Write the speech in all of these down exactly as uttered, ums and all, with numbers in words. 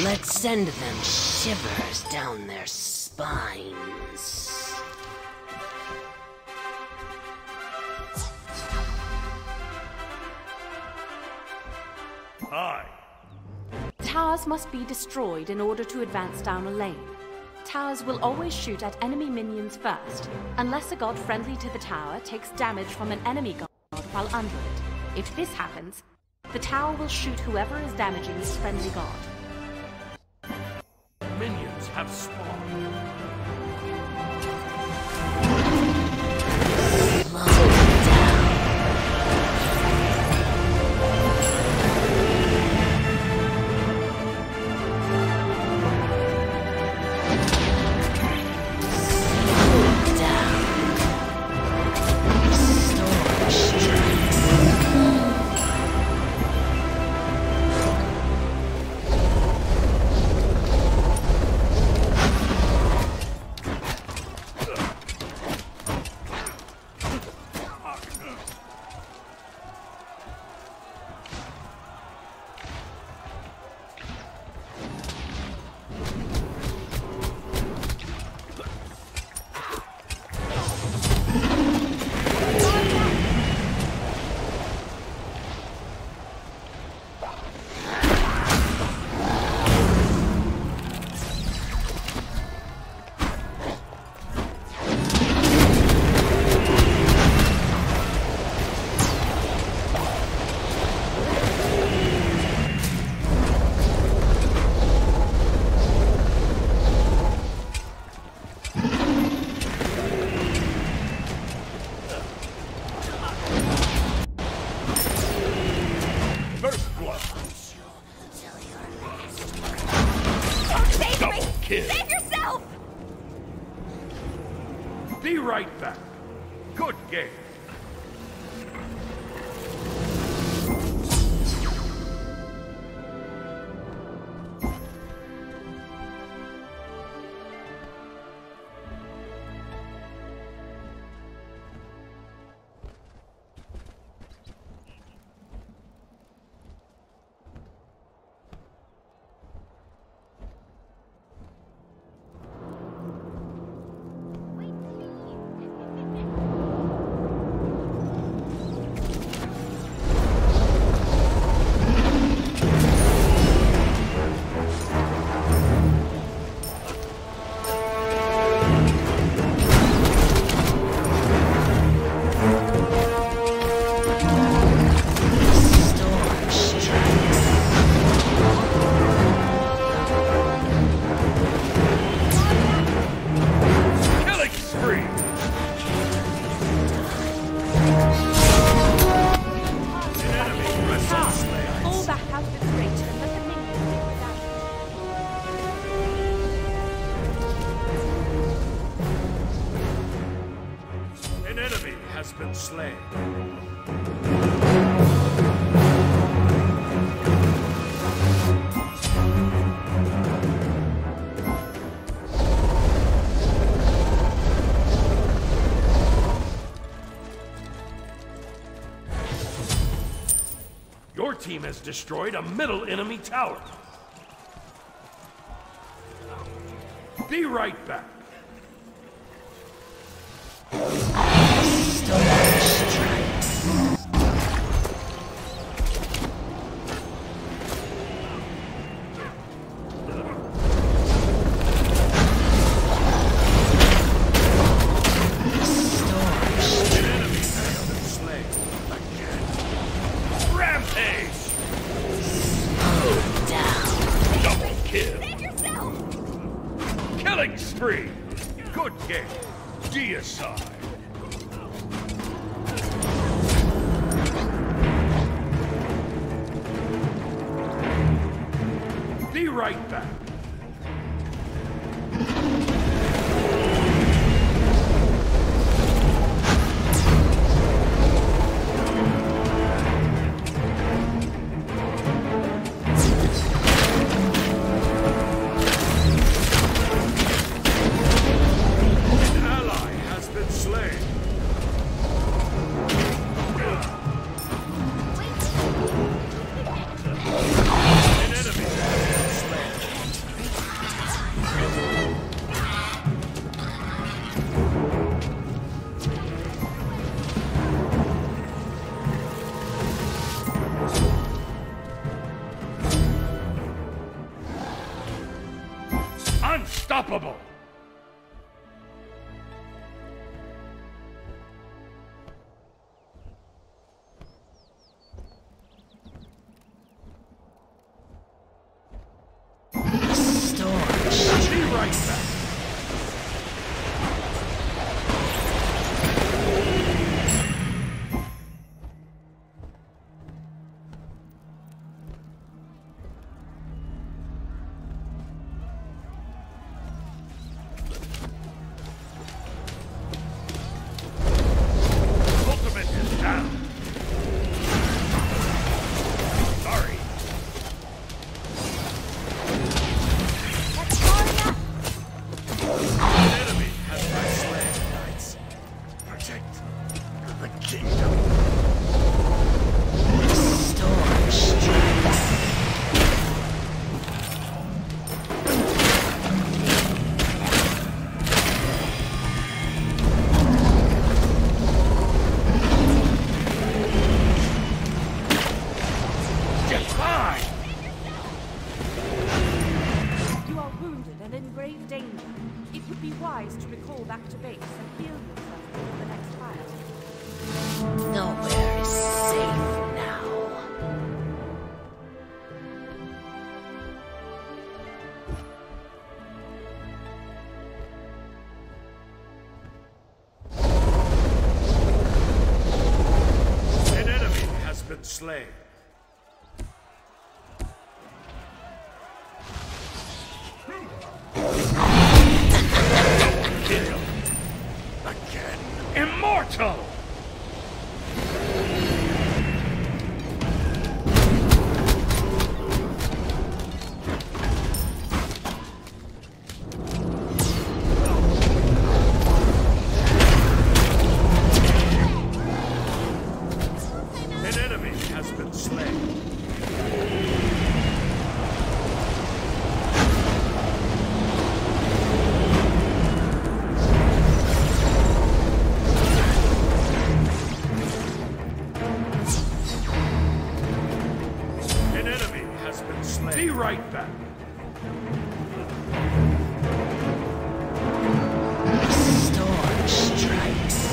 Let's send them shivers down their spines. Aye. Towers must be destroyed in order to advance down a lane. Towers will always shoot at enemy minions first, unless a god friendly to the tower takes damage from an enemy god while under it. If this happens, the tower will shoot whoever is damaging this friendly god. Minions have spawned. Save yourself! Be right back. Good game. Slain. Your team has destroyed a middle enemy tower. Be right back. Spree. Good game. Deicide. Be right back. Unstoppable! Storm Be right back! Ultimate is down! Sorry! An enemy has been slain, knights. Protect the kingdom. storm strikes. Get fine! You are wounded and in grave danger. It would be wise to recall back to base and heal yourself before the next fight. Nowhere is safe now. An enemy has been slain. Kill. Again. Immortal! An enemy has been slain. An enemy has been slain. Be right back. Storm strikes.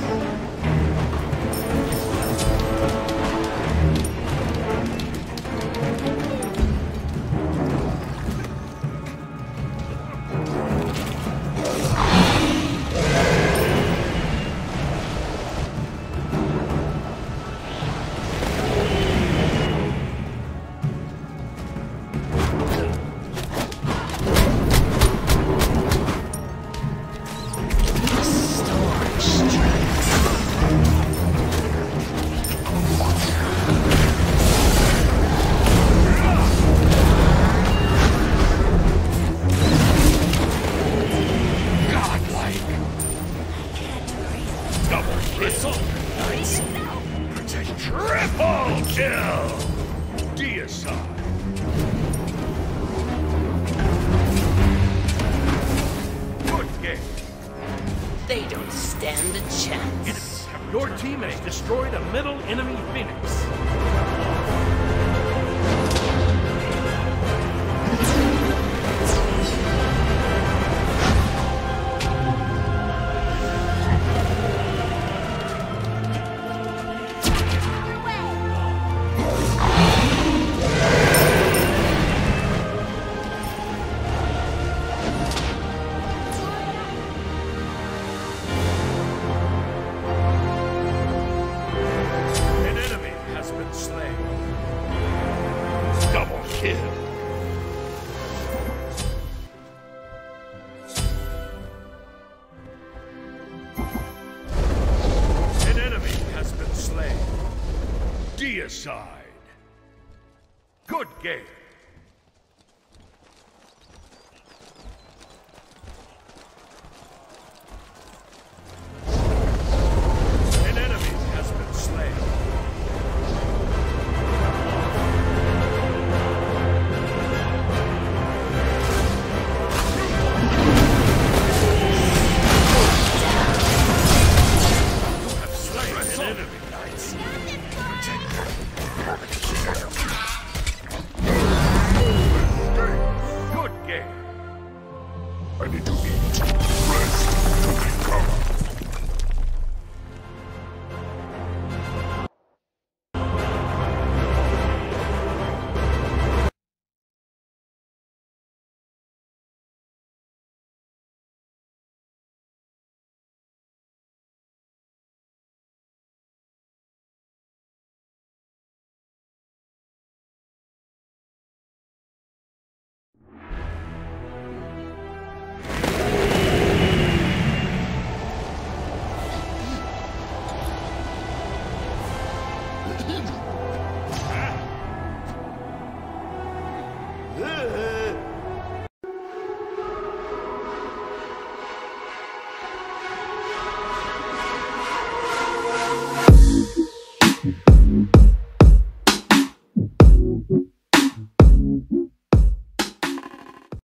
Storm strikes. Godlike. Double kill. Nice. Protect. Triple kill. Deicide. Good game. They don't stand a chance. Your team has destroyed a middle enemy Phoenix. An enemy has been slain. Double kill. An enemy has been slain. Deicide. Good game. An enemy has been slain. You have slain an enemy, knights. Protect them.